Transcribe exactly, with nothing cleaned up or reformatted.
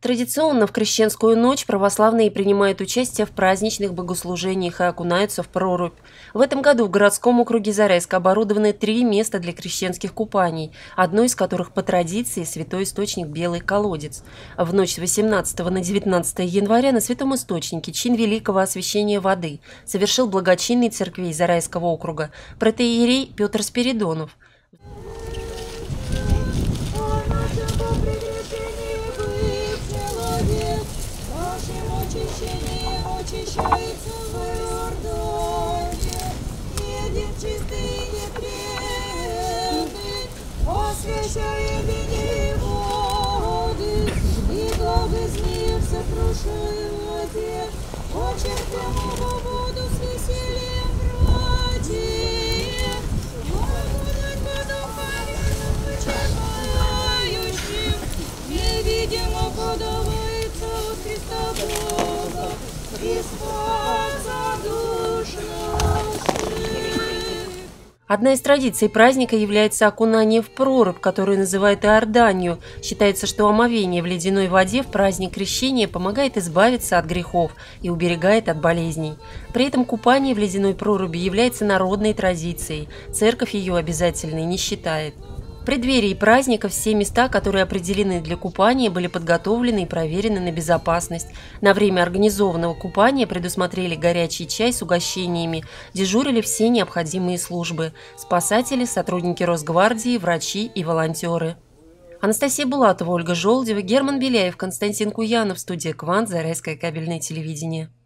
Традиционно в крещенскую ночь православные принимают участие в праздничных богослужениях и окунаются в прорубь. В этом году в городском округе Зарайска оборудованы три места для крещенских купаний, одно из которых по традиции святой источник Белый колодец. В ночь с восемнадцатого на девятнадцатое января на святом источнике чин великого освящения воды совершил благочинный церквей Зарайского округа протоиерей Петр Спиридонов. Очищается в Иордане, едем чистый и непредный, освящает и воды, и глав из них сокрушивает, очерпем его воду с весельем братьев, благодать по духовным вычерпающим, невидимо подавается от Христа Бога. Одна из традиций праздника является окунание в прорубь, которую называют Иорданию. Считается, что омовение в ледяной воде в праздник Крещения помогает избавиться от грехов и уберегает от болезней. При этом купание в ледяной проруби является народной традицией. Церковь ее обязательной не считает. В преддверии праздника все места, которые определены для купания, были подготовлены и проверены на безопасность. На время организованного купания предусмотрели горячий чай с угощениями, дежурили все необходимые службы – спасатели, сотрудники Росгвардии, врачи и волонтеры. Анастасия Булатова, Ольга Желдева, Герман Беляев, Константин Куянов, студия «Квант», Зарайское кабельное телевидение.